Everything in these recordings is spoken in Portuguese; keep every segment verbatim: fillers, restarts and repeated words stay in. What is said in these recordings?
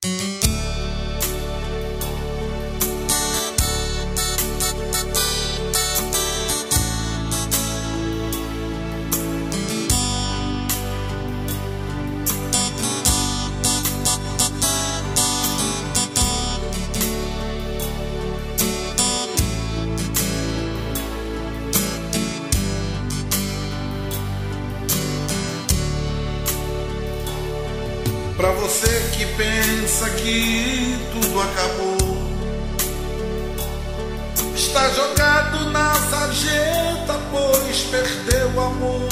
Pra você que pensa que tudo acabou, está jogado na sarjeta, pois perdeu o amor.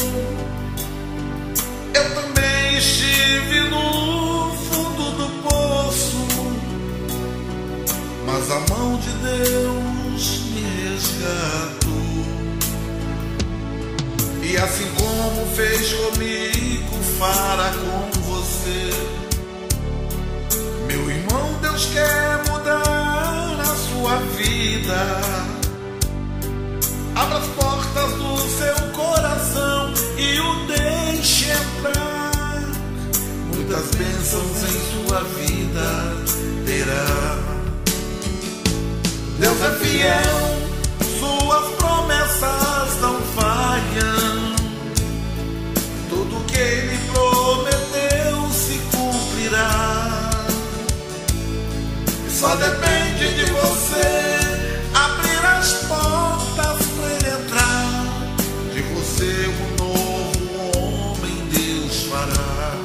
Eu também estive no fundo do poço, mas a mão de Deus me resgatou. E assim como fez comigo, fará com você. Meu irmão, Deus quer mudar a sua vida. Abra as portas do seu coração e o deixe entrar. Muitas bênçãos em sua vida terá. Deus é fiel, suas promessas não falham. Tudo que Ele prometeu se cumprirá. Só depende de você abrir as portas para Ele entrar. De você um novo homem Deus fará.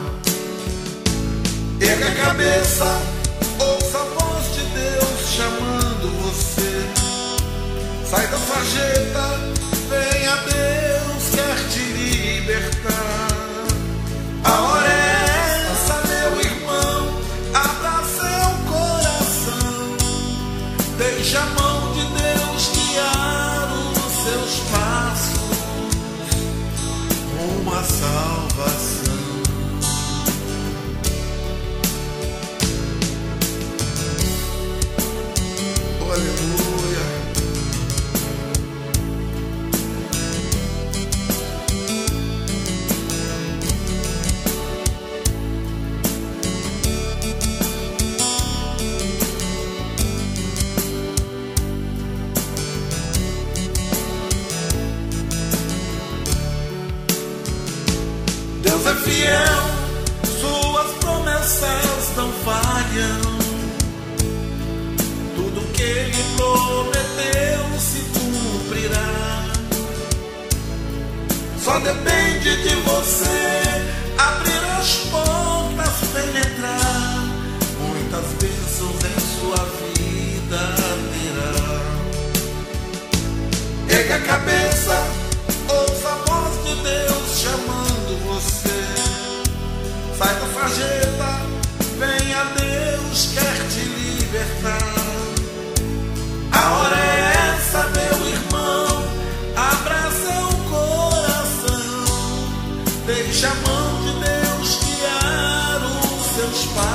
Erga a cabeça, ouça a voz de Deus chamando você. Sai da sarjeta, venha, Deus quer te libertar. A hora é essa, meu irmão, abra seu coração. Deixe a mão de Deus guiar os seus passos rumo à salvação. Oh, aleluia. Deus é fiel, suas promessas não falham. Tudo que Ele prometeu se cumprirá. Só depende de você abrir as portas para Ele entrar. Muitas bênçãos em sua vida terá. Erga a cabeça, ouça a voz de Deus chamando você. Sai da sarjeta, venha, Deus quer te libertar. A hora é essa, meu irmão, abra seu coração. Deixe a mão de Deus guiar os seus passos